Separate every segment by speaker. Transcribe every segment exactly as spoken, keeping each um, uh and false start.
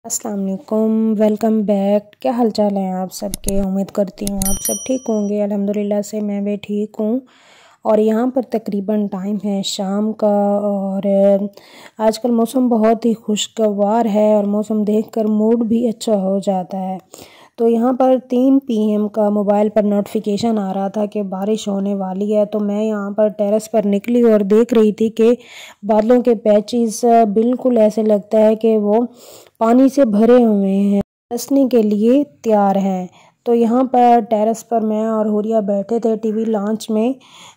Speaker 1: अस्सलाम वालेकुम, welcome back. क्या हाल चाल है आप सबके? उम्मीद करती हूँ आप सब ठीक होंगे। अल्हम्दुलिल्लाह से मैं भी ठीक हूँ। और यहाँ पर तकरीबन टाइम है शाम का और आजकल मौसम बहुत ही खुशगवार है और मौसम देखकर मूड भी अच्छा हो जाता है। तो यहाँ पर तीन पी एम का मोबाइल पर नोटिफिकेशन आ रहा था कि बारिश होने वाली है। तो मैं यहाँ पर टेरेस पर निकली और देख रही थी कि बादलों के पैचेस बिल्कुल ऐसे लगता है कि वो पानी से भरे हुए हैं, बरसने के लिए तैयार हैं। तो यहाँ पर टेरेस पर मैं और हुरिया बैठे थे टीवी लॉन्च में।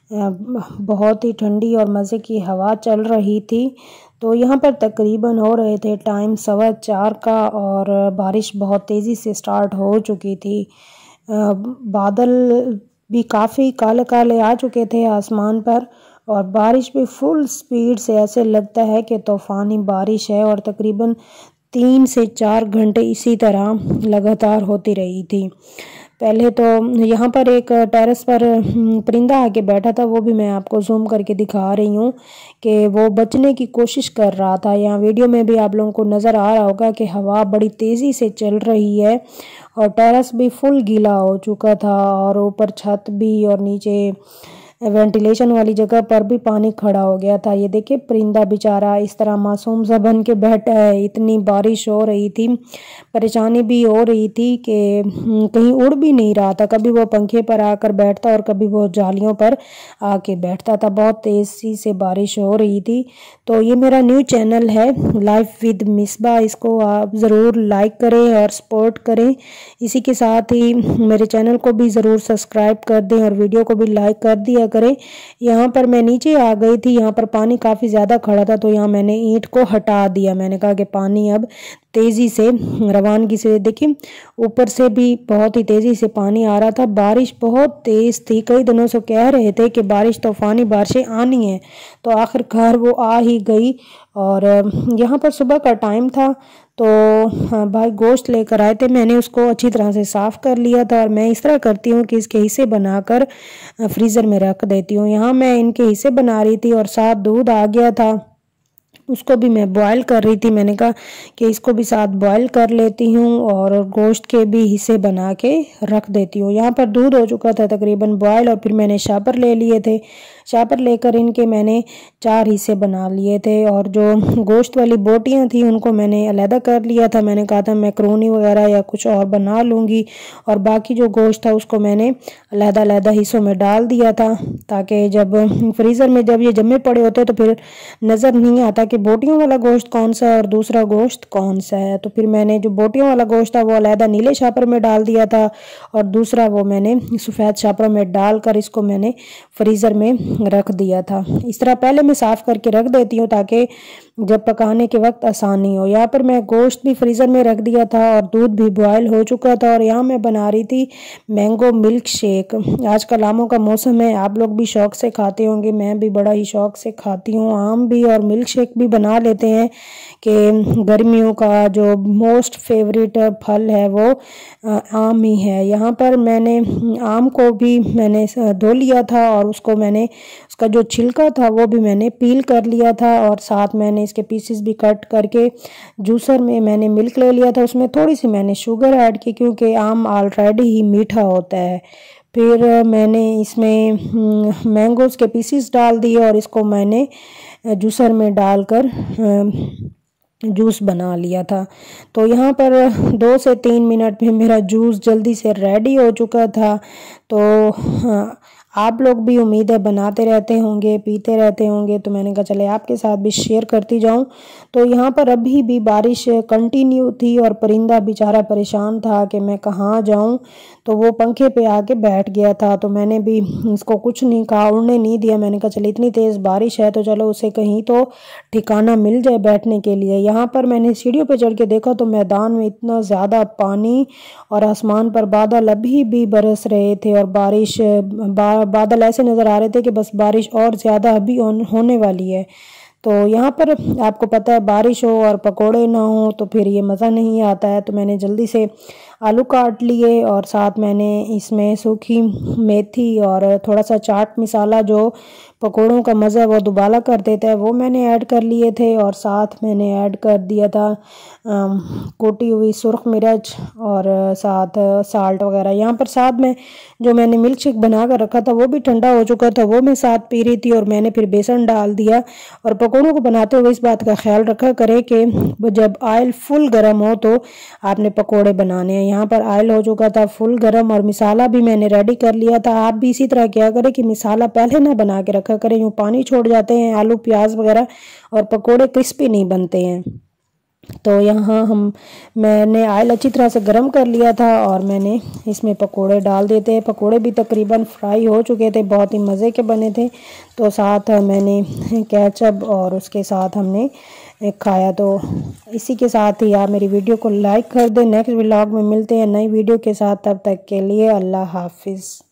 Speaker 1: बहुत ही ठंडी और मज़े की हवा चल रही थी। तो यहाँ पर तकरीबन हो रहे थे टाइम सवा चार का और बारिश बहुत तेज़ी से स्टार्ट हो चुकी थी। बादल भी काफ़ी काले काले आ चुके थे आसमान पर और बारिश भी फुल स्पीड से ऐसे लगता है कि तूफ़ानी बारिश है और तकरीबन तीन से चार घंटे इसी तरह लगातार होती रही थी। पहले तो यहाँ पर एक टेरेस पर परिंदा आके बैठा था, वो भी मैं आपको जूम करके दिखा रही हूँ कि वो बचने की कोशिश कर रहा था। यहाँ वीडियो में भी आप लोगों को नज़र आ रहा होगा कि हवा बड़ी तेज़ी से चल रही है और टेरेस भी फुल गीला हो चुका था और ऊपर छत भी और नीचे वेंटिलेशन वाली जगह पर भी पानी खड़ा हो गया था। ये देखिए परिंदा बेचारा इस तरह मासूम सा बन के बैठा है। इतनी बारिश हो रही थी, परेशानी भी हो रही थी कि कहीं उड़ भी नहीं रहा था। कभी वो पंखे पर आकर बैठता और कभी वो जालियों पर आके बैठता था। बहुत तेज़ी से बारिश हो रही थी। तो ये मेरा न्यू चैनल है लाइफ विद मिसबा, इसको आप ज़रूर लाइक करें और सपोर्ट करें। इसी के साथ ही मेरे चैनल को भी ज़रूर सब्सक्राइब कर दें और वीडियो को भी लाइक कर दिया करें। यहाँ पर मैं नीचे आ गई थी, यहाँ पर पानी काफ़ी ज़्यादा खड़ा था तो यहाँ मैंने ईंट को हटा दिया। मैंने कहा कि पानी अब तेज़ी से रवानगी से, देखिए ऊपर से भी बहुत ही तेज़ी से पानी आ रहा था। बारिश बहुत तेज़ थी, कई दिनों से कह रहे थे कि बारिश तूफ़ानी बारिशें आनी है, तो आखिरकार वो आ ही गई। और यहाँ पर सुबह का टाइम था तो हाँ भाई गोश्त लेकर आए थे, मैंने उसको अच्छी तरह से साफ़ कर लिया था और मैं इस तरह करती हूँ कि इसके हिस्से बनाकर फ्रीज़र में रख देती हूँ। यहाँ मैं इनके हिस्से बना रही थी और साथ दूध आ गया था, उसको भी मैं बॉयल कर रही थी। मैंने कहा कि इसको भी साथ बॉयल कर लेती हूँ और गोश्त के भी हिस्से बना के रख देती हूँ। यहाँ पर दूध हो चुका था तकरीबन बॉयल और फिर मैंने शापर ले लिए थे। शापर लेकर इनके मैंने चार हिस्से बना लिए थे और जो गोश्त वाली बोटियाँ थी उनको मैंने अलहदा कर लिया था। मैंने कहा था मैक्रोनी वगैरह या कुछ और बना लूँगी और बाकी जो गोश्त था उसको मैंने अलहदा अलहदा हिस्सों में डाल दिया था ताकि जब फ्रीज़र में जब ये जमे पड़े होते तो फिर नज़र नहीं आता कि बोटियों वाला गोश्त कौन सा है और दूसरा गोश्त कौन सा है। तो फिर मैंने जो बोटियों वाला गोश्त था वो अलहदा नीले शापर में डाल दिया था और दूसरा वो मैंने सफ़ेद शापर में डालकर इसको मैंने फ्रीज़र में रख दिया था। इस तरह पहले मैं साफ़ करके रख देती हूँ ताकि जब पकाने के वक्त आसानी हो। यहाँ पर मैं गोश्त भी फ्रीज़र में रख दिया था और दूध भी बॉयल हो चुका था और यहाँ मैं बना रही थी मैंगो मिल्क शेक। आजकल आमों का मौसम है, आप लोग भी शौक़ से खाते होंगे, मैं भी बड़ा ही शौक़ से खाती हूँ आम भी, और मिल्क शेक भी बना लेते हैं कि गर्मियों का जो मोस्ट फेवरेट फल है वो आम ही है। यहाँ पर मैंने आम को भी मैंने धो लिया था और उसको मैंने उसका जो छिलका था वो भी मैंने पील कर लिया था और साथ मैंने इसके पीसेस भी कट करके जूसर में मैंने मिल्क ले लिया था। उसमें थोड़ी सी मैंने शुगर ऐड की क्योंकि आम ऑलरेडी ही मीठा होता है। फिर मैंने इसमें मैंगोज़ के पीसेस डाल दिए और इसको मैंने जूसर में डालकर जूस बना लिया था। तो यहाँ पर दो से तीन मिनट में मेरा जूस जल्दी से रेडी हो चुका था। तो आप लोग भी उम्मीद है बनाते रहते होंगे, पीते रहते होंगे, तो मैंने कहा चले आपके साथ भी शेयर करती जाऊं। तो यहाँ पर अभी भी बारिश कंटिन्यू थी और परिंदा बेचारा परेशान था कि मैं कहाँ जाऊं, तो वो पंखे पे आके बैठ गया था। तो मैंने भी इसको कुछ नहीं कहा, उड़ने नहीं दिया। मैंने कहा चलो इतनी तेज़ बारिश है तो चलो उसे कहीं तो ठिकाना मिल जाए बैठने के लिए। यहाँ पर मैंने सीढ़ियों पे चढ़ के देखा तो मैदान में इतना ज़्यादा पानी और आसमान पर बादल अभी भी बरस रहे थे और बारिश बा, बादल ऐसे नज़र आ रहे थे कि बस बारिश और ज़्यादा अभी होने वाली है। तो यहाँ पर आपको पता है बारिश हो और पकोड़े ना हो तो फिर ये मज़ा नहीं आता है। तो मैंने जल्दी से आलू काट लिए और साथ मैंने इसमें सूखी मेथी और थोड़ा सा चाट मसाला जो पकोड़ों का मज़ा वो दुबाला कर देता है, वो मैंने ऐड कर लिए थे। और साथ मैंने ऐड कर दिया था कुटी हुई सुर्ख मिर्च और साथ साल्ट वगैरह। यहाँ पर साथ में जो मैंने मिल्क शेक बना कर रखा था वो भी ठंडा हो चुका था, वो मैं साथ पी रही थी। और मैंने फिर बेसन डाल दिया। और पकौड़ों को बनाते हुए इस बात का ख्याल रखा करें कि जब ऑयल फुल गर्म हो तो आपने पकोड़े बनाने हैं। यहाँ पर ऑयल हो चुका था फुल गर्म और मिसाला भी मैंने रेडी कर लिया था। आप भी इसी तरह क्या करें कि मिसाला पहले ना बना के रखा करें, यूँ पानी छोड़ जाते हैं आलू प्याज वगैरह और पकोड़े क्रिस्पी नहीं बनते हैं। तो यहाँ हम मैंने ऑयल अच्छी तरह से गर्म कर लिया था और मैंने इसमें पकोड़े डाल देते हैं। पकोड़े भी तकरीबन फ्राई हो चुके थे, बहुत ही मज़े के बने थे। तो साथ मैंने केचप और उसके साथ हमने खाया। तो इसी के साथ ही आप मेरी वीडियो को लाइक कर दें। नेक्स्ट व्लॉग में मिलते हैं नई वीडियो के साथ, तब तक के लिए अल्लाह हाफिज़।